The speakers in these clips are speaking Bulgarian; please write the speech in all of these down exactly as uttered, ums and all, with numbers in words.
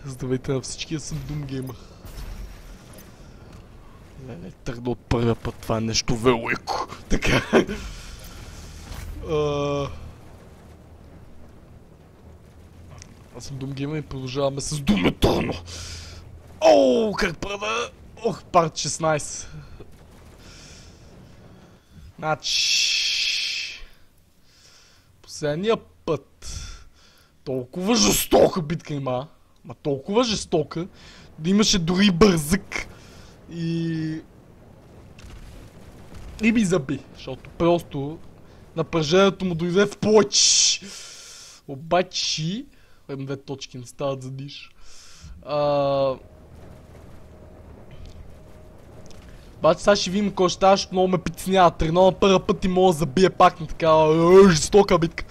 Здравейте на всички, аз съм Думгеймър. Леле, тръгна от първия път, това е нещо велико. Така. uh... Аз съм Думгеймър и продължаваме с Doom Eternal. Оу, как прада! Ох, парт шестнайсет. Значи... Последния път... Толкова жестока битка има. Ма толкова жестока, да имаше дори бързък. И... И ми заби, защото просто напрежението му дойде в плач. Обаче... Ем две точки не стават за диш. А... Обаче сега ще видим кой ще става, защото много ме притеснява. Тренова първа път и мога да забие пак на такава жестока битка.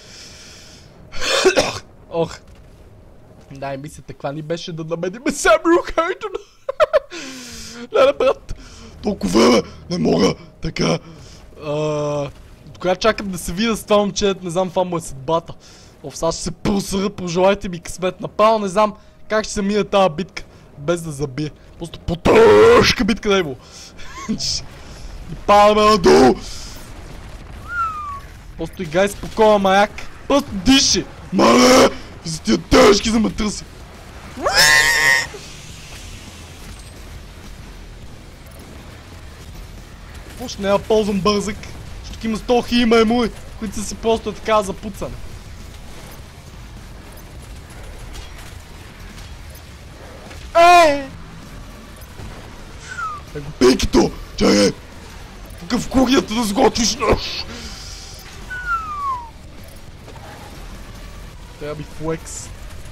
Ох. Да, и мисля, каква ни беше да намедиме Самюел Хейтън. Леле, брат, толкова време не мога, така. Докога чакам да се видя с това момче, не знам, това му е съдбата. Оф, сега ще се просъра, пожелайте ми късмет. Направо не знам как ще се мине тази битка, без да забие. Просто по-тъжка битка да е му. И падаме надолу. Просто играй спокойно, маяк. Просто диши. Мале! За тия тежки за матърси. Още не я ползвам бързък. Защото има стохи и маймуи, които са си просто така запуцани. Е! Его пейкито! Чай е! Тук в кухнята да сготвиш нож! Трябва би флекс.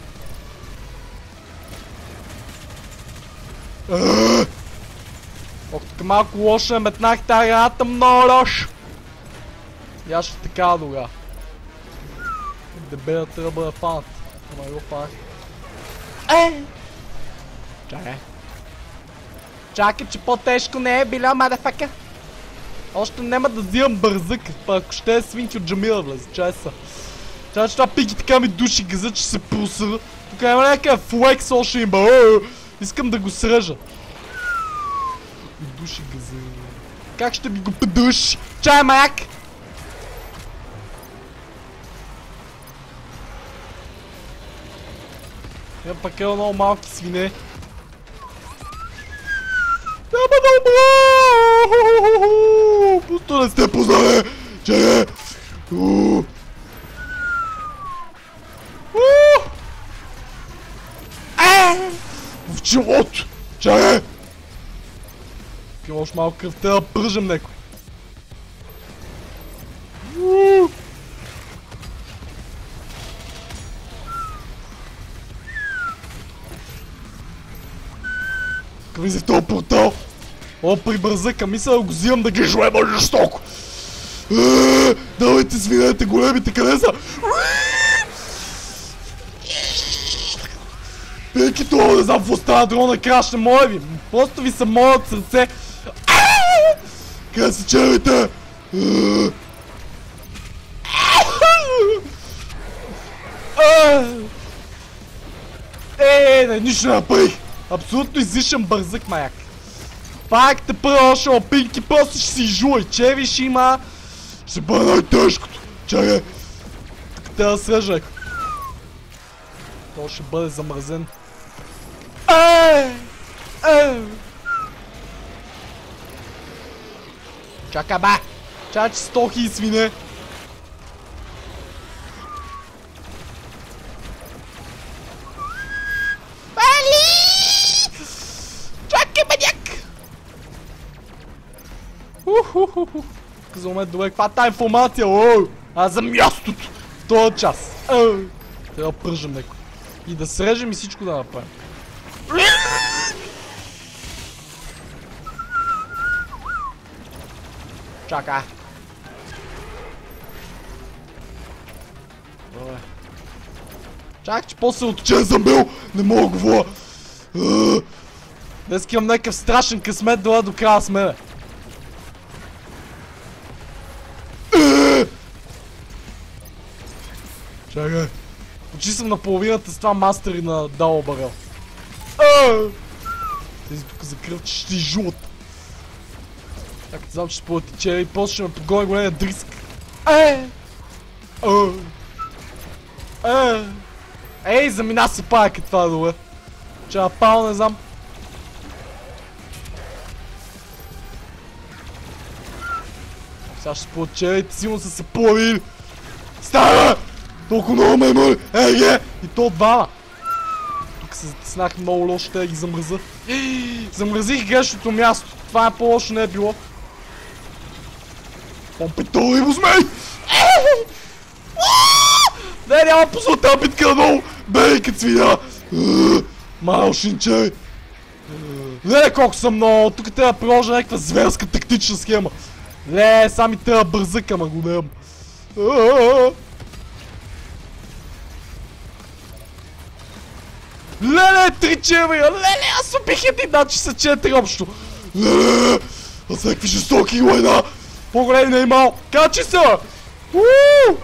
Ох, тук малко лошо е, метнах тази граната много лошо. И аз ще така дога. Дебелът трябва да бъде фанат. Ама го фанах. Е! Чакай. Чакай, че по-тежко не е, биля, мадафака. Още няма да взимам бързък, па ако ще е свинки от Джамила влезе, чай са. Чай, че това пики така ми души газа, че се просъра. Тук има някакъв флекс още има. Искам да го срежа. Ми души газа. Как ще ми го подуши? Чай, маяк! Има пак е много малки свине. Няма да умра! Просто не сте познали! Чай! В челото! Чай! Има още малко кръв, трябва да пръжем некой. Влизай в този портал! О, прибързъка, мисля да го взимам да ги жуема жестоко! Давайте свинете големите, къде са? Пейки това, не знам какво става, дрона крашне, моля ви! Просто ви са моят сърце! Къде са червите? Е, не, нищо не направих! Абсолютно излишен бързък, маяк! Пак те първа още опинки, просто ще си жуй, черви ще има... Ще бъде най-тежкото! Чакай! Тук трябва да срежа. То ще бъде замръзен. Ей! Ей! Чакай, ба! Чакай, че стохи и свине! Чакай, маняк! Уху-ху-ху! За момент, добре, каква та информация, ооо! Аз за мястото! В този час! Трябва да пръжем некой. И да срежем и всичко да направим. Чакай! Добре. Чакай, че после отчен съм бил! Не мога да говоря! Днес имам някакъв страшен късмет да до края с мене. Чакай! Почти съм на половината с това мастери на Дал Барел. Тези тук за кръвче ще изжулат. Така, знам, че ще потече и после ще ме подгони големия дриск. Е! Е! Ей, замина се паяка това доле. Че напал, не знам. Сега ще получерите, силно са се плавили. Става! Толкова много ме моли! Ей, е! И то двама! Тук се затиснах много лошо, ще да ги замръза. Замръзих грешното място. Това е по-лошо, не е било. Помпитоли го змей! Не, няма посла тази битка надолу! Бей, като свиня! Мал шинчай! Не, колко съм много! Тук трябва да приложа някаква зверска тактична схема. Не, сами трябва бързък, ама го нямам. Леле, три червия! Леле, аз убих един, значи са четири общо! Леле, аз някакви жестоки война! По-големи не е имал! Качи се! Ууу!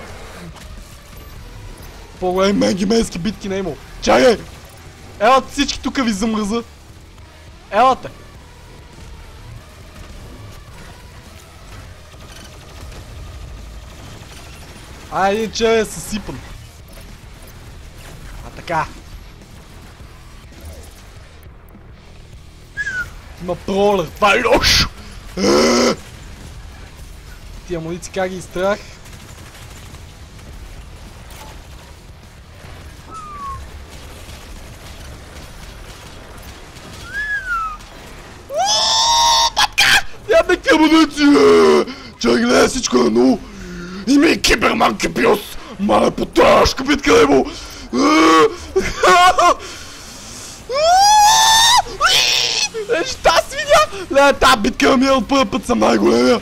По-големи менги менски битки не е имал. Чакай! Елате всички тука ви замръза. Елате! А, един червия е съсипан. А така. Има пролер, това е лошо! Тия амуници как ги изтрах? Батка! Няма някакви амуници! Чакай, гледай всичко на нула! Има и Киберман Кипиос! Мале по тежка битка не му! Еш, та свиня! Не, тази битка ми е от първи път съм най-големия!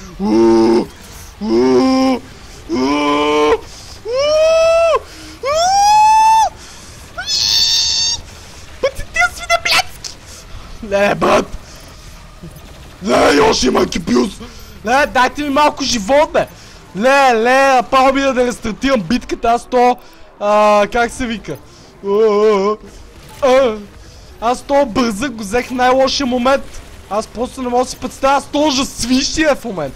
Пъти тия свиня, блядски! Не, брат! Не, още има Кипиус! Не, дайте ми малко живот, бе! Не, не, направо ми да рестартирам битката, аз то... как се вика? Аз то бързък го взех най-лошия момент. Аз просто не мога да си представя, аз то свищия в момент.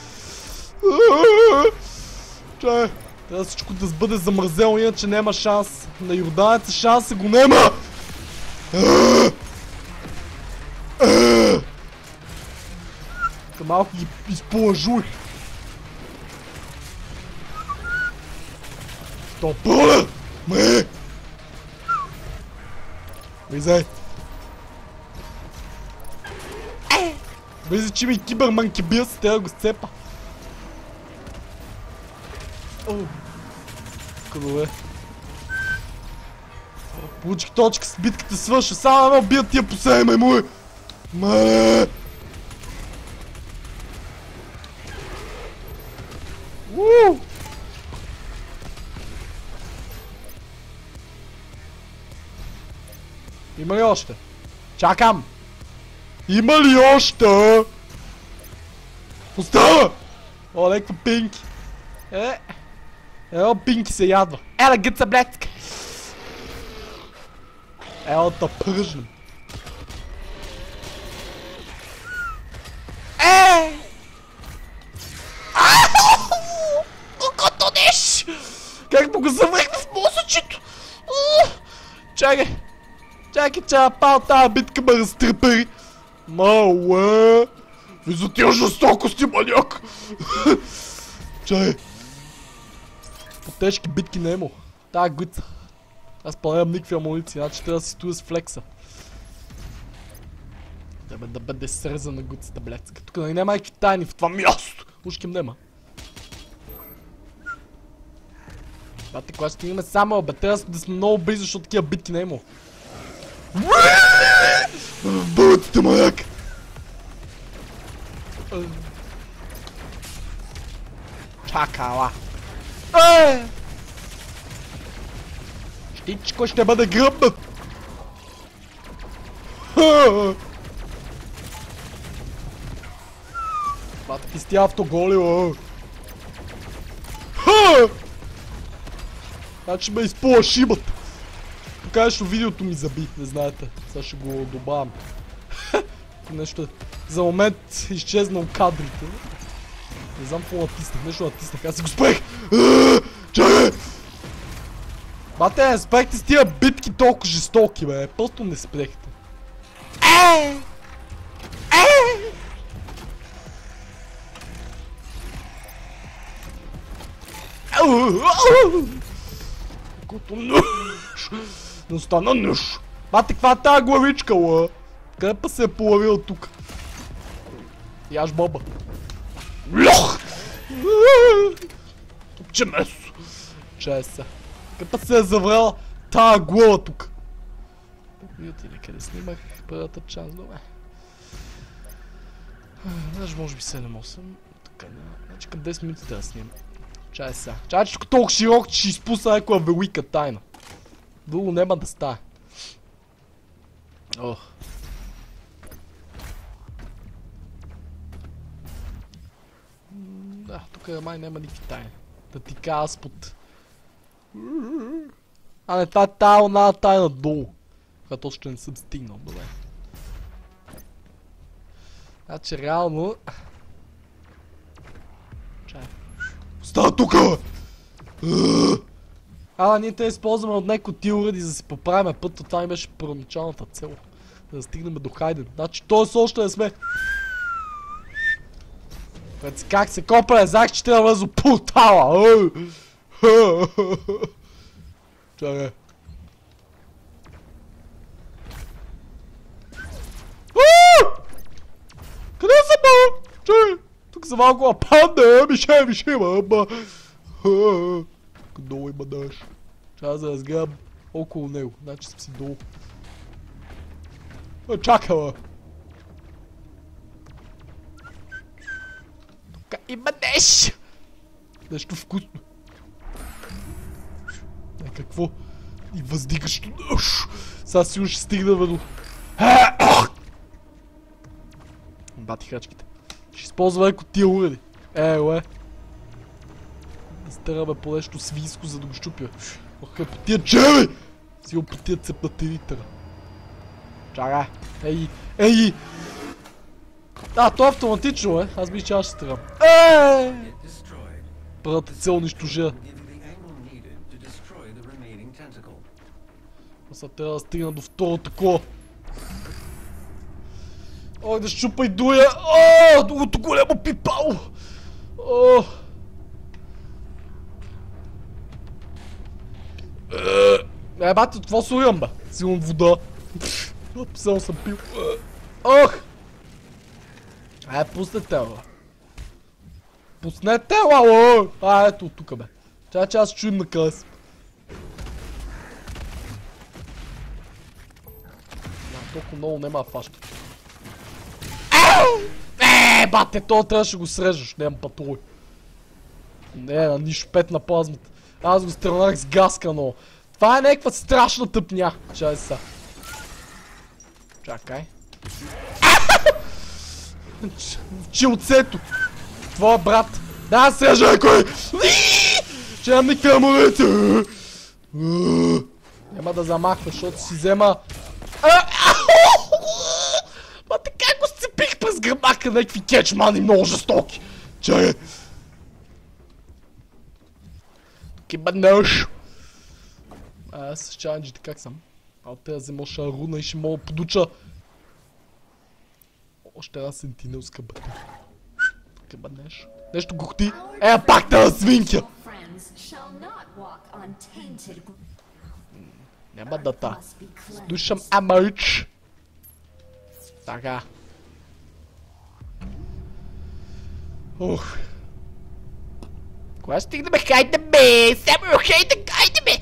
Чай, трябва всичко да бъде замързело, иначе няма шанс. На Йорданеца шанса го нема! Та малко ги изполажуй. То пъле! Ме! Влизай! Влизай, че ми Киберман Кипиос, трябва да го сцепа. Къде е? Получих точка с битката свърша, само едно бият тия последни маймуи! Ме! Уу! Има ли още? Чакам! Има ли още? Остава! О, някаква пинки. Е, едно пинки се ядва. Ела, гъца, блядска! Ела да пръжнем. Е! Колкото неш! Как му го завръхна в мозъчето? Чакай! Чакай, че напал тази битка ме разтрепери. Мауе! Ви за тия жестокости, маняк! Чай! По-тежки битки не е имал. Тая гуица. Аз планирам никакви амуниции, значи трябва да си стоя с флекса. Трябва да бъде срезана гуицата, блядска. Тук нали няма някакви тайни в това място. Ушким нема. Бате, кога ще стигнем само, бе, трябва да сме много близо, защото такива битки не е имал. В бъбътите, маяк! Чакала! Е! Щичко ще бъде гръбнат! Това таки сти автоголи, бе! Значи ме изпула шибата. Покажеш видеото ми заби, не знаете. Сега ще го добавям. Нещо за момент изчезнал кадрите. Не знам какво натиснах, нещо натиснах, аз си го спрех! Чакай! Бате, не спрехте с тия битки толкова жестоки, бе, просто не спрехте. Е! Е! Като нъж! Не остана нъж! Бате, каква е тая главичка, ла? Къде па се е полавил тук? Яш баба. Лох! Топче месо! Чай са. Къде па се е завряла тая глава тук? Минути или къде снимах първата част, добре. Даже може би седем-осем. Така, значи към десет минути трябва да снимам. Чай сега. Чай, че тук толкова широк, че ще изпусна някоя велика тайна. Друго няма да стане. Ох. Да, тук май няма никакви тайни. Да ти кажа аз под... А не, това е тая една тайна долу. Която още не съм стигнал, добре. Значи реално... Чай. Става тука! А, ние те използваме от някои тия уреди, за да си поправим пътя. Това ми беше първоначалната цел. Да стигнем до Хайден. Значи той още не сме. Пред как се копа, не знах, че трябва да влезу портала. Чакай. Къде съм, бе? Чакай. Тук са малко апанда, мише, мише, бе. Долу има дъжд. Трябва да разгледам около него. Значи съм си долу. А, чакай, бе. Тук има нещо. Нещо вкусно. Не, какво? И въздигащо дъжд. Сега сигурно ще стигна до... Бати хачките. Ще използвам еко тия уреди. Е, ле. Изтърваме по нещо свинско, за да го щупя. Ох, е по тия джеми! Сигурно по тия цепнати литъра. Чакай. Ей, ей! А, то автоматично, е. Аз мисля, че аз ще стрелям. Еее! Първата цел унищожа. Сега трябва да стигна до второ такова. Ой, да щупа и дуя! О, другото големо пипало! О! Е, бати, от какво сурям, бе? Сигурно вода. Само съм пил. Ох! Ай, пуснете, бе. Пуснете, лало! А, ето от тука, бе. Чай, че аз чуем на къде си. Толкова много нема фаща. Е, бате, това трябваше го срежеш, нямам патрой. Не, на нищо пет на плазмата. Аз го стрелнах с газка, но... Това е някаква страшна тъпня. Чай са. Чакай. В чилцето. Твоя брат. Да, срежа някой! Че нямам никаква амуниция. Няма да замахва, защото си взема... Ма така го сцепих през гръбнака на някакви кетчмани много жестоки. Чай! Тук има нож. А, аз с чаленджите как съм? А от тези взема шаруна и ще мога подуча. Още една сентинелска бъде. Тук има нещо. Нещо гухти. Е, пак тази свинкя! Няма да та. Слушам амърч. Така. Ух. Кога стигна бе? Хайде бе! Само хайде, хайде бе!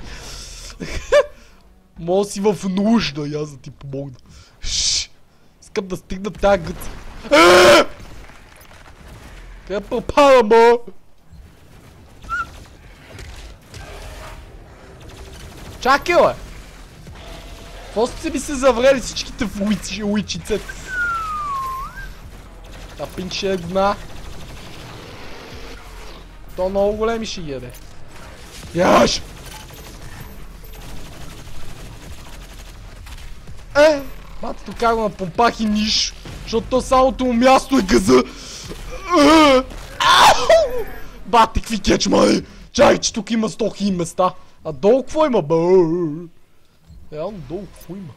Мога си в нужда и аз да ти помогна. Шшш. Искам да стигна тази гъца. Къде пропада, ма? Чакай, бе! Какво сте ми се заврели всичките в уичицата? Та пинче е гна. То много големи ще ги яде. Яш! Е! Батето как го напомпах и ниш, защото то самото му място е газа. Е! Бате, какви кечмани! Чакай, че тук има сто хиляди места. А долу какво има, бе? Реално долу какво има?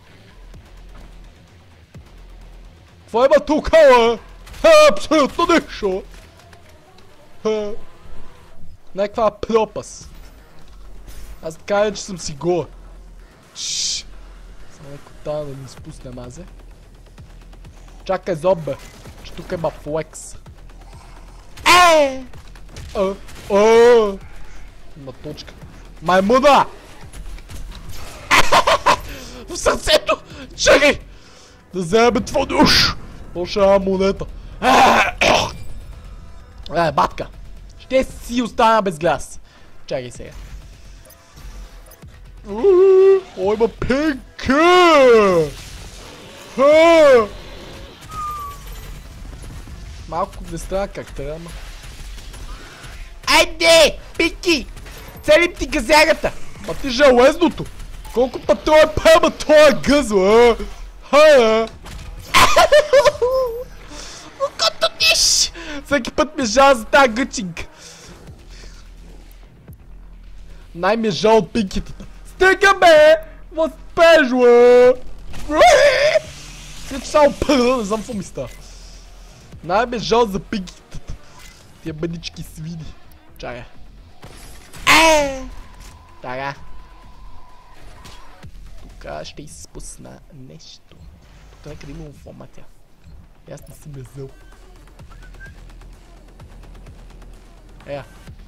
Какво има тук, бе? Е, абсолютно нещо! Е, някаква пропаст. Аз така е, че съм си гола. Шшш. Само леко тая да ми спусне мазе. Чакай, зобе, че тук има флекс. Е! Е! Е! Има точка. Маймуна! В сърцето! Чакай! Да вземем това душ! Лоша монета. Е, батка! Ще си остана без глас. Чакай сега. Ой, има пенка! Малко не става как трябва. Айде! Пики! Целим ти газярата! Ма ти железното! Колко път той е пема, той е гъзва! Хая! Колкото ниш! Всеки път ми е жал за тази гъчинка. Най ми е жал от пинкетата. Стига, бе! Възпеж, бе! След само първа, не знам какво ми става. Най ми е жал за пинкетата. Тия бъдички свини. Чакай. Е! Така. Тук ще изпусна нещо. Тук някъде има информация. И аз не съм я взел. Ея.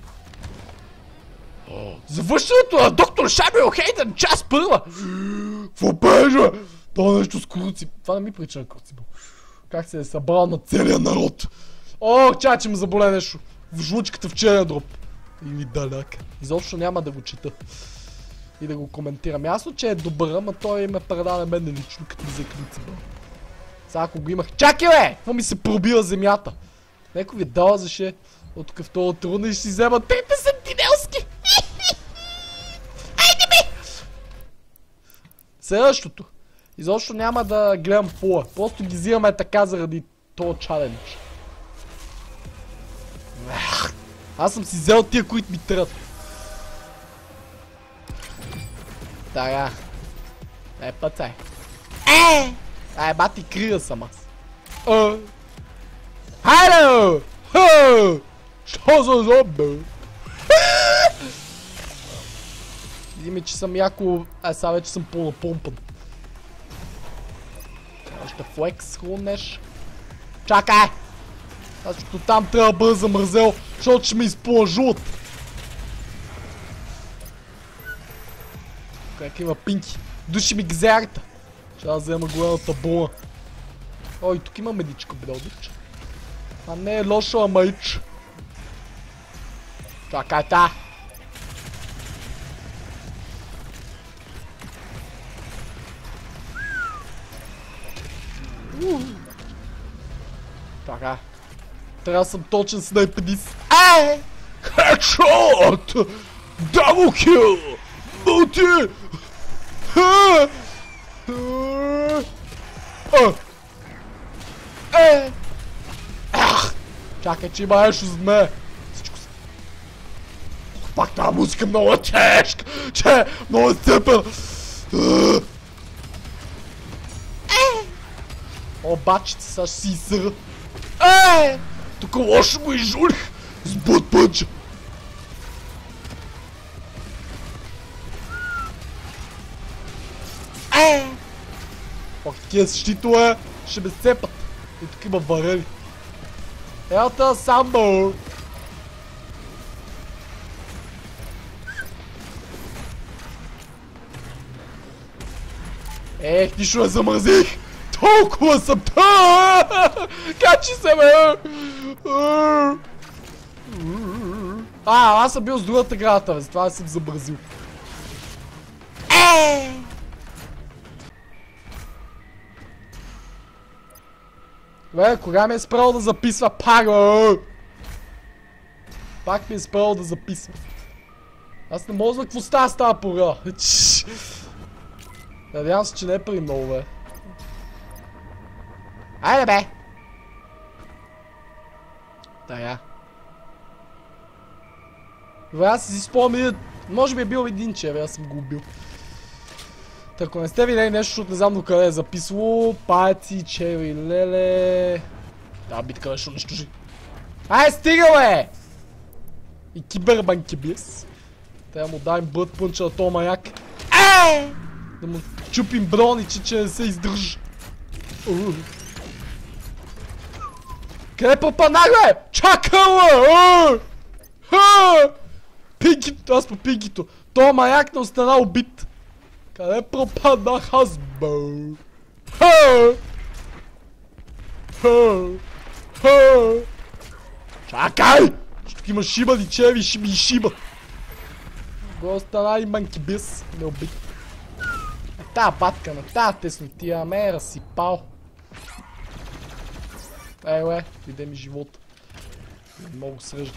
Завършването на доктор Шамил Хейтън, час първа! Какво пежа? Това нещо с круци. Това не ми прича на круци, бе. Как се е събрал на целия народ? О, чай, че ме заболе нещо. В жлучката в черния дроп. Или даляк. Изобщо няма да го чета. И да го коментирам. Ясно, че е добър, ама той ме предаде мен лично, като ми взе круци, бе. Сега ако го имах... Чакай, бе! Какво ми се пробива земята? Некой ви дава заше от тук в това трудно и ще си взема трите сентинелски. Айде, бе! Следващото. Изобщо няма да гледам фула. Просто ги взимаме така заради този чалендж. Аз съм си взел тия, които ми тръд. Така. Е, пъцай. Е! Ай, бати, крия съм аз. Е! Хайде! Е! Що за зомби? Види ми, че съм яко... Ай, сега вече съм по-напомпан. Още флекс хрумнеш. Чакай! Защото там трябва да бъда замързел, защото ще ме изпълна жлут. Как има пинки. Души ми гзярата. Ще да взема голямата була. Ой, тук има медичка, бродич. А не е лошо, ама ич. Чакай та. Така. Трябва да съм точен снайпедист. Ай! Хедшот! Дабл кил! Мулти! Е! Чакай, че има нещо зад мен. Всичко се... Пак тази музика много е тежка! Че много е цепена! О, бачите, сега ще си изсъра. Е! Тук лошо му изжулих с бут пънча. Е! Пак такива щитове ще ме сепат. И тук има варели. Елта самбо! Ех, нищо не замързих! Толкова съм та! Качи се, бе! А, аз съм бил с другата градата, бе, затова съм забързил. Е! Бе, кога ми е спрал да записва пак, бе? Пак ми е спрал да записва. Аз не мога за какво става с тази пора. Надявам се, че не е при много, бе. Айде бе! Тая. Добре, аз си спомня, може би е бил един че, бе, аз съм го убил. Та, ако не сте видели нещо, защото не знам до къде е записало, паци, чери, леле... Та битка нещо унищожи. Ай, стига, бе! И кибербанки бис. Трябва да му даем бъд пънча на този маяк. Ей! Да му чупим броничи, че не се издържа. Къде попаднах, бе? Чакала! Пинкито, аз по пинкито. Той маяк не остана убит. Къде пропаднах аз, бъл? Чакай! Ще има шиба ли чеви, ще ми шиба. Го остана и манкибис, не убит. А тая батка на тая теснотия ме е разсипал. Еле, иде ми живота. Не мога да срежда.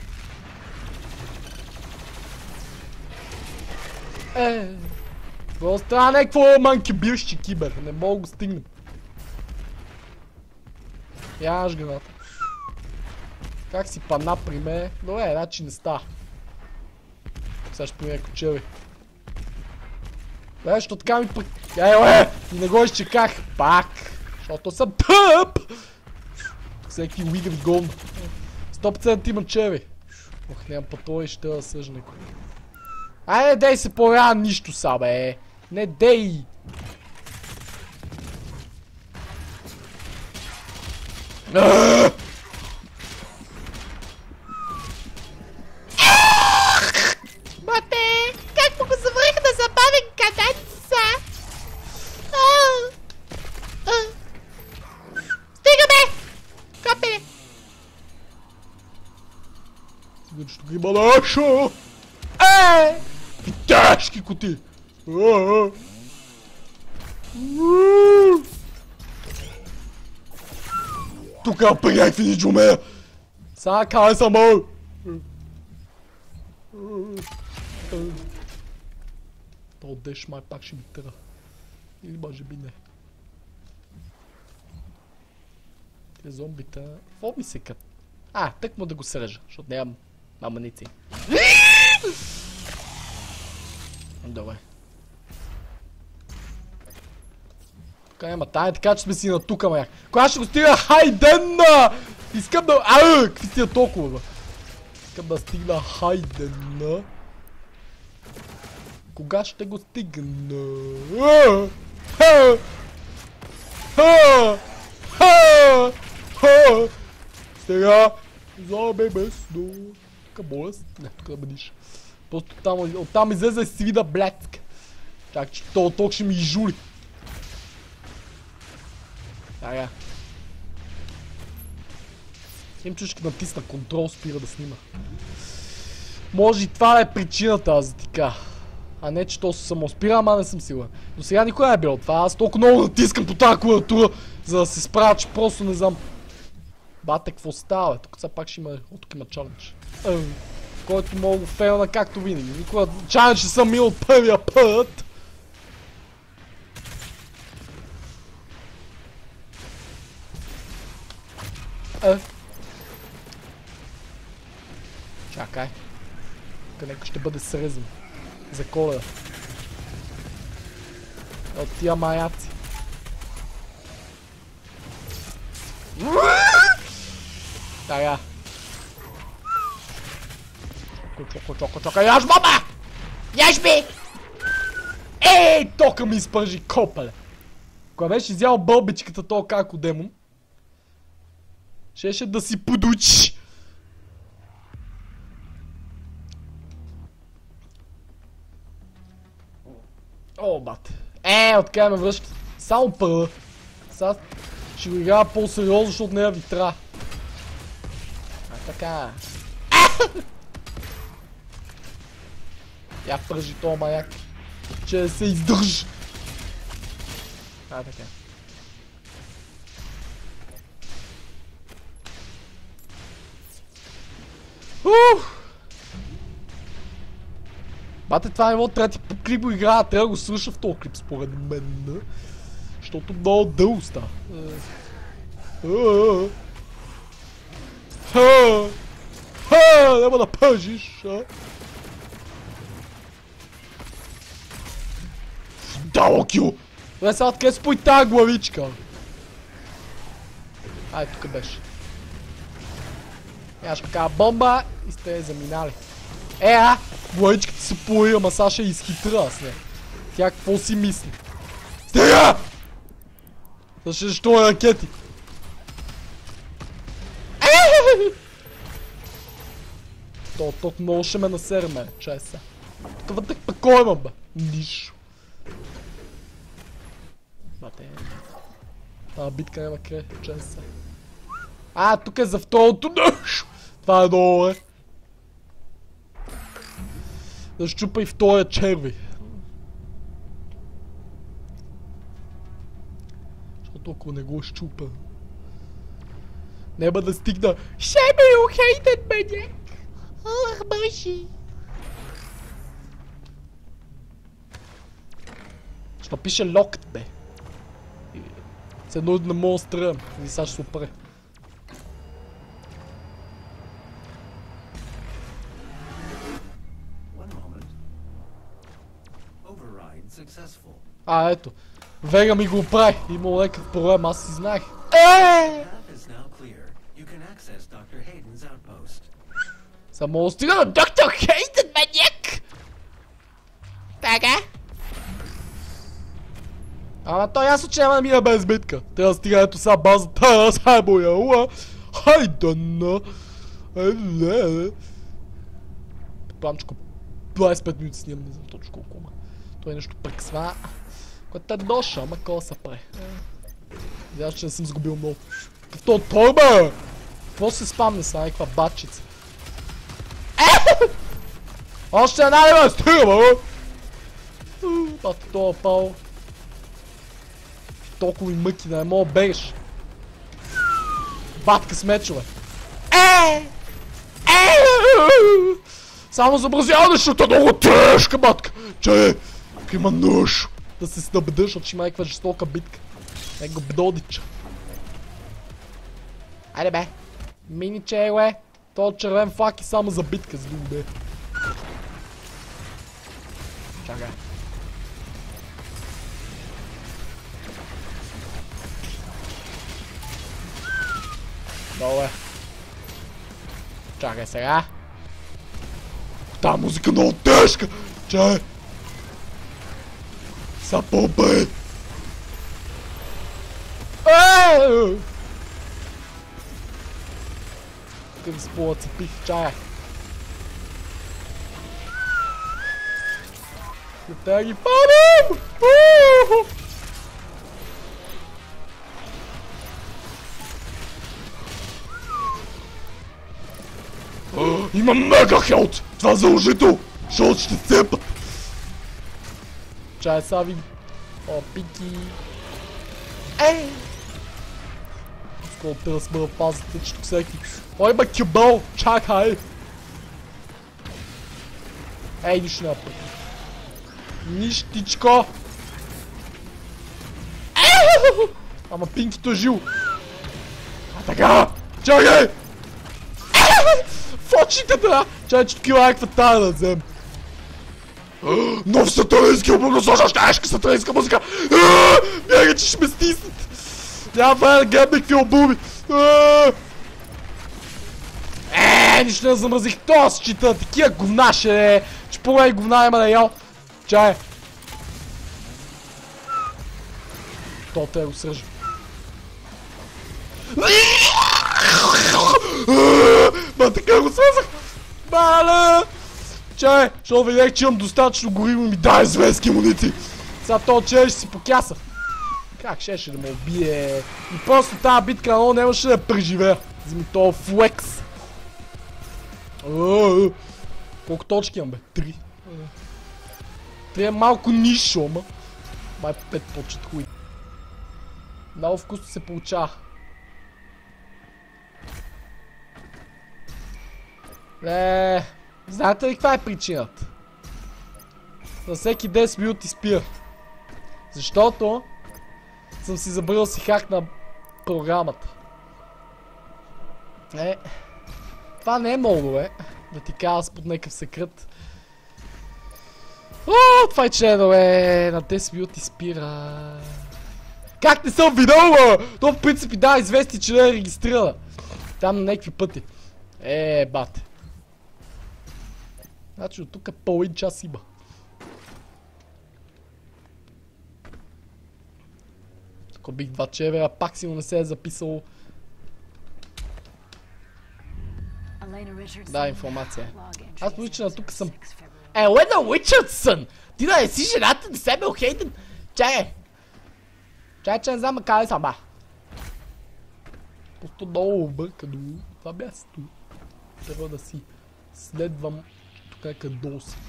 Е, го стана някакво манкибирщи кибер, не мога да го стигнем. Янаш граната. Как си падна при мен? Добре, значи не става. Сега ще поне кучеви. Бе, що така ми пък... Еле! И не го изчеках. Пак! Защото съм тъп! Всеки уигри гон. сто процента има чеви. Ох, нямам пътова и ще да съжа некой. Айде, дей се появява нищо са, бе. Не дей! Бате, как му го завърх да забавен кадаца? Стига, бе! Капе! Сега ще го има нашо! Е! И тежки коти! Тука приехви ни джумея! Сега кай само! То деш май пак ще ми търа. Или може би не. Те зомбита... Какво ми се кът? А, тък му да го срежа, защото нямам амуниции. Добре. Тука няма тая, така че сме си на тука, маяк. Кога ще го стига? Хайдена! Искам да... Ау! Какви стига толкова, бе? Искам да стигна Хайдена. Кога ще го стигна? Сега зоби бездно. Тука болест? Не, тука да бъдиш. Просто там, оттам излезе свида блядска. Чак, че то толкова ще ми изжули. Ага. Им че ще натисна контрол, спира да снима. Може и това да е причината, аз да ти кажа. А не, че то се самоспира, ама не съм сигурен. Но сега никога не е било това. Аз толкова много натискам по тази клавиатура, за да се справя, че просто не знам. Бате, какво става, бе? Тук сега пак ще има... О, тук има чалендж. Който мога го фейлна както винаги. Никога чалендж не съм мил от първия път. Е. Чакай. Тук някой ще бъде срезан. За Коледа. От тия маяци. Тага. Чоко, чоко, чоко, яш баба! Яш би! Ей, тока ми изпържи копале. Кога беше изял бълбичката тоя како демон, щеше да си подучи. О, бате. Е, откъде ме връща? Само първа. Сега ще го играя по-сериозно, защото не я витра. А, така. Я пържи тоя маяк. Че се издържи. А, така. Ух! Бате, това ниво трябва да ти по клип го играя, трябва да го свърша в този клип според мен. Защото много дълго става. Няма да пъжиш. Дало кил! Добре, сега откъде спой тази главичка? Ай, тук беше. Я ще покажа бомба и сте заминали. Е, а! Главичката се пои, ама сега ще изхитра с нея. Тя какво си мисли? Стига! Защо е ракети? То, то много ще ме насери ме, чай сега. Тук вътък па кой има, бе? Нищо. Бате. Тая битка няма край, чай сега. А, тук е за второто нещо. Това е долу, е. Да щупа и втория черви. Защото ако не го щупа... Няма да стигна... Ще ме ухейтен, маньяк! Ох, боже! Що пише локът, бе? С едно не мога да стрелям. И сега ще се опре. А, ето. Вега ми го оправи. Имал някакъв проблем, аз си знаех. Еее! Само да стига на доктор Хейтен, маньяк! Така? Ама той ясно, че няма да мина без битка. Трябва да стига ето сега базата, аз хай боя, уа! Хайде на! Еле! Пламчко, двайсет и пет минути снимам, не знам точно колко ма. Той нещо прексва. Което е доша, ама кола се пре. Видяш, че не съм сгубил много. Като той, бе! Какво се спамне сега, някаква батчица? Още една ли, бе? Стига, бе! Бата това пал. Толкова и мъки, да не мога бегаш. Батка с мечове. Е! Е! Само забразява, защото е много тежка, батка. Че, ако има нож, да се снабдиш, защото ще има някаква жестока битка. Нека го бдодича. Айде, бе. Мини чейле. Това червен флаг е само за битка, за да бе. Чакай. Долу. Чакай сега. Та музика много тежка! Чай! Са по-бе! Еее! Тук ми се полацепих, чай! Не трябва ги падам! Има мега хелт! Това заложително! Защото ще цепат! Чай сега ви... О, пики... Ей! Скоро те да сме да пазите, че тук всеки... Ой, бе, кюбъл! Чакай! Ей, нищо няма пък. Нищичко! Ама пинкито е жил! А така! Чакай! В очите да! Чай, че такива някаква тая да взем. Нов сатанински облагосложащ тежка сатанинска музика! Бяга, че ще ме стиснат! Няма да гледам някакви обуми! Еее, нищо не замразих това с чита! Такива говна ще е! Че по-големи говна има да ял! Чай! То те го срежа. Ма така го свързах! Мале! Чай, защото видях, че имам достатъчно гориво и ми дай зверски муници! Сега то че ще си покяса. Как ще ще да ме убие? И просто тази битка много нямаше да я преживея. Вземи това флекс. Колко точки имам, бе? Три. Три е малко нищо, ама. Май пет точат хуй. Много вкусно се получава. Еее, знаете ли каква е причината? За всеки десет минути спира. Защото съм си забрал си хак на програмата. Е, това не е много, е. Да ти кажа под някакъв секрет. О, това е чедо, е. На десет минути спира. Как не съм видял, бе? То в принцип да извести, че не е регистрирана. Там на някакви пъти. Е, бате. Значи от тук половин час има. Ако бих два чевера, пак си му не се е записало. Да, информация. Аз лично на тук съм... Елена Уичардсън! Ти да не си жената на Семюел Хейден? Чакай! Чакай, че не знам къде съм, ба. Просто много объркано това място. Трябва да си следвам тук някъде долу си.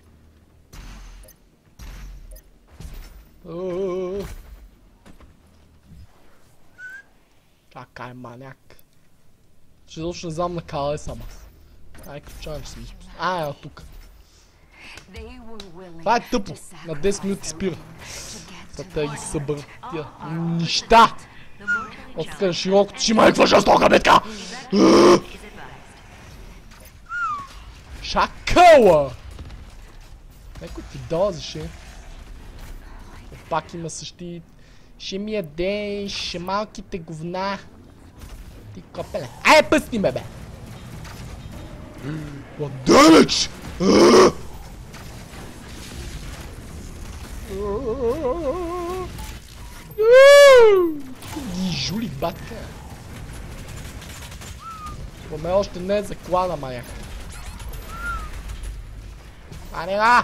Кака е маняк. Ще точно не знам на къде съм аз. Ай, като чакам, че съм изпусна. А, е, тук. Това е тъпо. На десет минути спира. За те ги събърна тия неща. От тук на широкото ще има някаква жестока битка. Шакъла! Некой ти дозеше. Пак има същи... Ще ми ядеш, ще малките говна. Ти копеле. Ай, пъсни ме, бе! What damage! Ги жули, батка. Поме още не е заклана, маяк. А не да!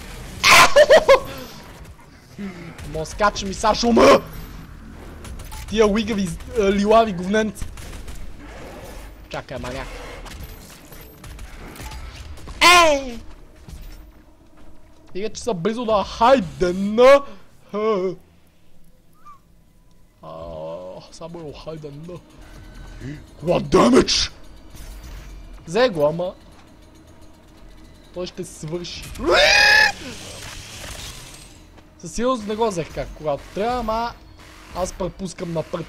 Мо скача ми са шума! Тия уигави лилави говненци. Чакай, маняк. Ей! Тига, че са близо да Хайдена. Само е Хайдена. What damage! Взе го, ама... Той ще се свърши. Със сигурност не го взех как, когато трябва, ама... Аз препускам напред.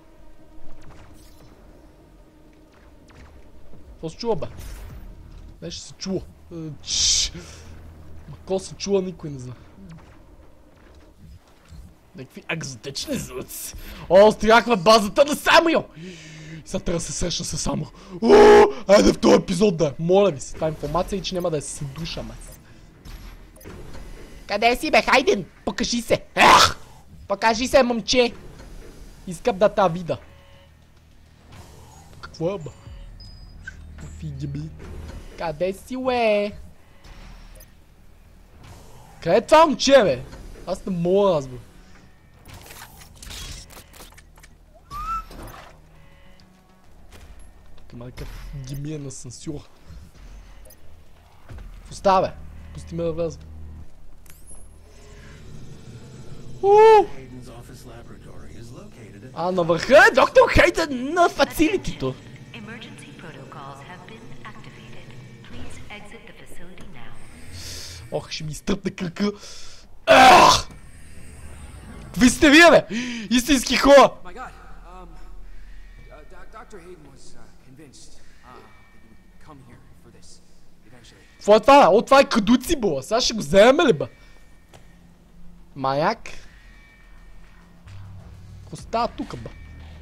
Какво се чува, бе? Нещо се чува. Ма ко се чува, никой не знае. Някакви екзотични звуци. О, стигахме базата на Самуел! Сега трябва да се срещна с Самуел. О, айде в този епизод да е. Моля ви се, тази информация и че няма да се душам аз. Къде си, бе, Хайден? Покажи се. Ах! Покажи се, момче. Искам да та вида. Какво е, бе? Офиги ми. Къде си, уе? Къде е това момче, бе? Аз не мога, аз, бе. Тук има някакъв гимия на сенсюра. Какво става, бе? Пусти ме да вляза. Ууу! А на върха е доктор Хейден на фацилитито. Ох, ще ми изтръпне кръка. Ах! Какви сте вие, бе? Истински хора! Какво е това, бе? О, това е кадуци, бо. Сега ще го вземем ли, бе? Маяк. Какво става тук, бе?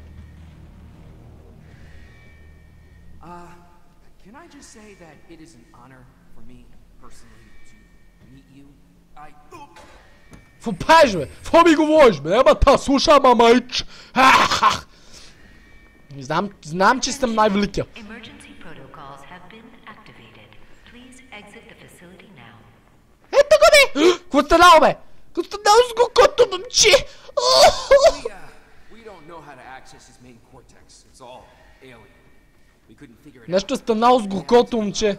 Какво правиш, бе? Какво ми говориш, бе? Ема та слуша, мамайч! Знам, знам, че съм най-великия. Ето го, бе! Какво станало, бе? Какво станало с гокото, момче? Нещо е станало с гокото, момче.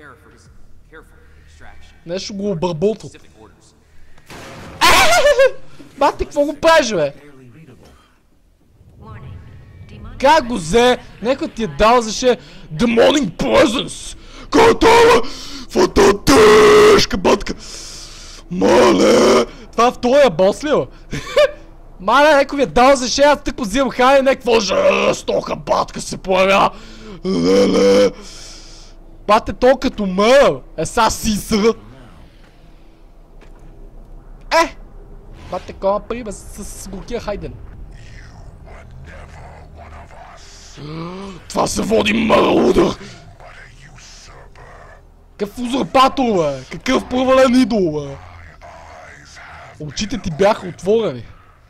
Нещо го обработвал. Бате, какво го правиш, бе? Как го взе? Некой ти е дал за ше Demonic Presence! Който е? Фото тежка батка! Мале! Това втория бос ли, бе? Мале, некой ви е дал за ше, аз тък взимам хай, некво жестока батка се появя! Леле! Бате, то като мър! Е, са си сър! Е! Бате, кома приба с горкия Хайден. Това се води марудър! Какъв узурпатор, бе! Какъв провален идол, бе! Очите ти бяха отворени.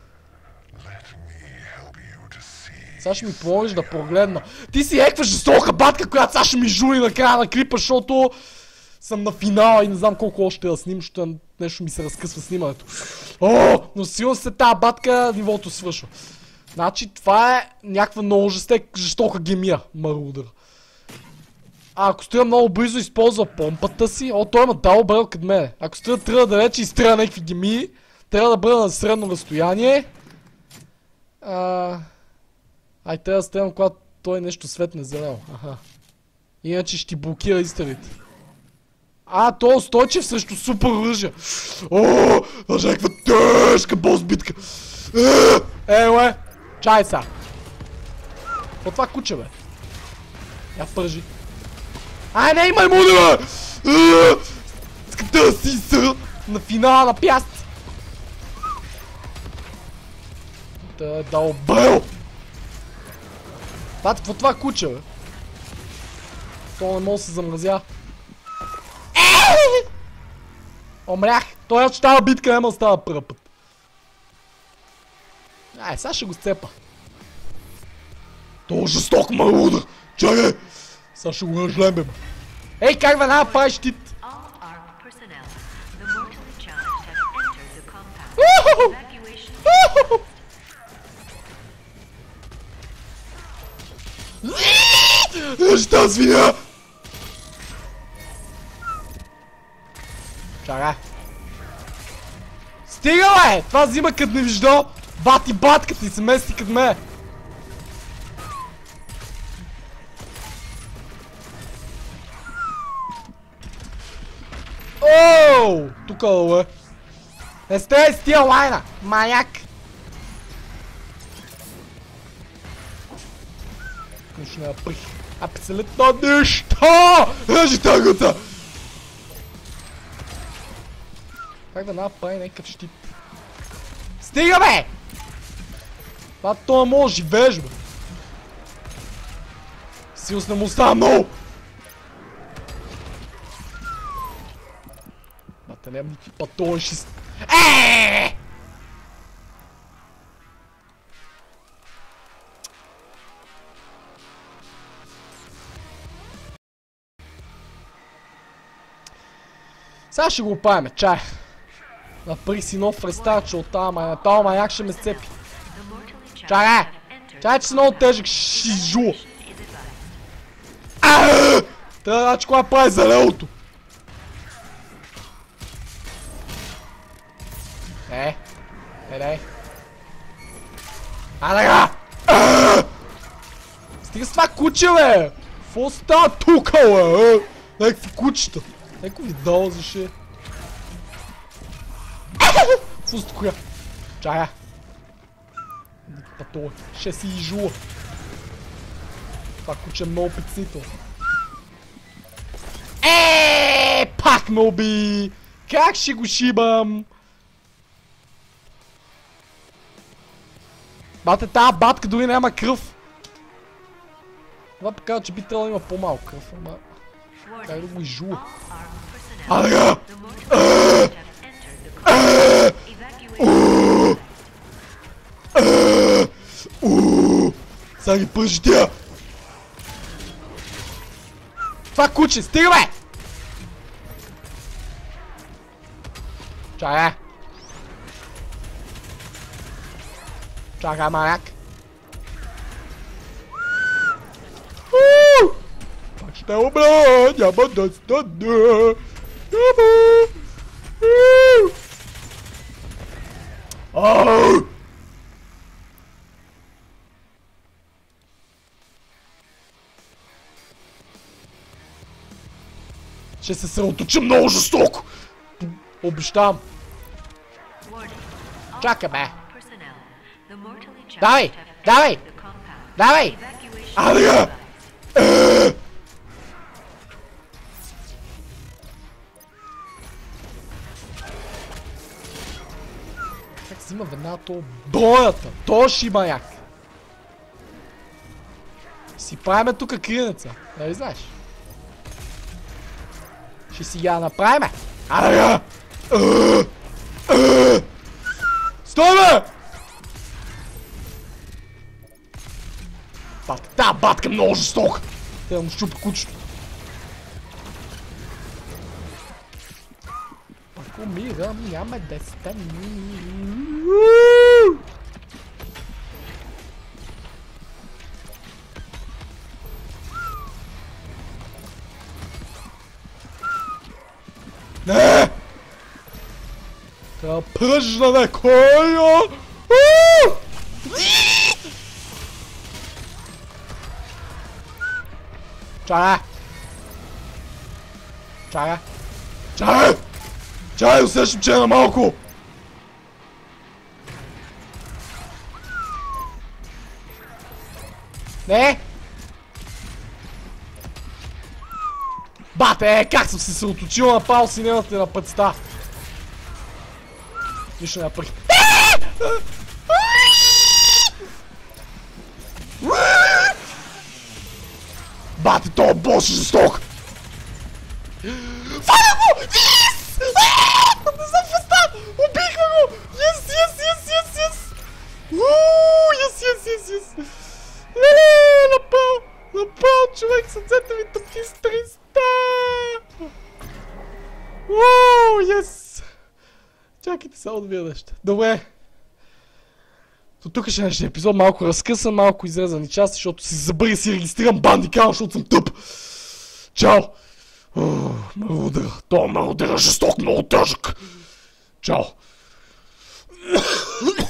Сега ще ми помогнеш да прогледна. Ти си еква жестока батка, която сега ще ми жули на края на клипа, защото съм на финала и не знам колко още да снимам, защото нещо ми се разкъсва снимането. О, но сигурно се тази батка, нивото свършва. Значи това е някаква много жестек, жестока гемия, марудър. А ако стоя много близо, използва помпата си. О, той има дал брел къд мене. Ако стоя трябва да рече и изстреля някакви гемии, трябва да бъда на средно разстояние. А... Ай, трябва да стоям, когато той нещо светне зелено. Аха. Иначе ще ти блокира изстрелите. А, то е устойчив срещу супер оръжия. О, даже някаква тежка бос битка. Е, уе, чай са. По това куче, бе. Я пържи. Ай, не, имай муди, бе! Иска да си сър на финала на пяст. Да е дал брел. Бат, какво това куче, бе? То не може да се замразя. Омрях! Той че тази битка няма да става първи път. Ай, сега ще го сцепа. То е жесток марудър! Чакай! Сега ще го нажлемем. Ей, как веднага прави щит? Ежи тази свиня! Чакай. Стига, бе! Това взима като не вижда. Бати батката и се мести като ме. Ооо! Тука, бе. Не сте с тия лайна! Маяк! Нищо не наприх. Абсолютно нищо! Ежи тагота! Как да направи някакъв щит? Стига, бе! Това това може живееш, бе! Силс не му става много! Бата, нямам никакви патони шист... Еее! Сега ще го оправим, чай. Напри си нов рестарт, че оттава маяк. Това маяк ще ме сцепи. Чакай! Чакай, че си много тежък, ще изжула. Трябва да значи кога прави зелелото. Е, е, дай. А, така! Стига с това куче, бе! Фо става тука, бе! Някакви кучета. Някой ви дал за ше. Фуст коя. Чая. Патой. Ще си изжула. Това куче е много притеснително. Еее, пак ме уби! Как ще го шибам? Бате, тази батка дори няма кръв. Това показва, че би трябвало да има по-малко кръв, ама... Как да го изжула? А, така! Сега ги пържи тя! Това куче, стига, бе! Чакай! Чакай, маняк! Пак ще умра, няма да стане! Няма! Ау! Ще се съсредоточа много жестоко! Обещавам! Чакай, бе! Давай! Давай! Давай! А, така! Как взима веднага то броята? То шибаняк. Си правиме тука криенеца. Нали знаеш? Ще си я направиме. Ада я! Стой бе! Батка, та батка много жестока. Те да му щупа кучето. Пак умирам, няма да стани. Не! Трябва пръжна на коя! Чакай! Чакай! Чакай! Чакай, усещам, че е на малко! Не! Бате, как съм се съоточил на пал синената на пътста? Нищо не направих. Бате, то бос е жесток! Фана го! Йес! Не съм в уста! Убихме го! Йес, йес, йес, йес, йес! Ууу, йес, йес, йес, йес! Леле, напал! Напал, човек, сърцето ми тъпки с триста! Ууу, йес! Чакайте само да видя нещо. Добре. До тук ще днешния епизод малко разкъсан, малко изрезани части, защото си забъря си регистрирам бандикал, защото съм тъп. Чао! Много удара. Това много удара жесток, много тежък. Чао!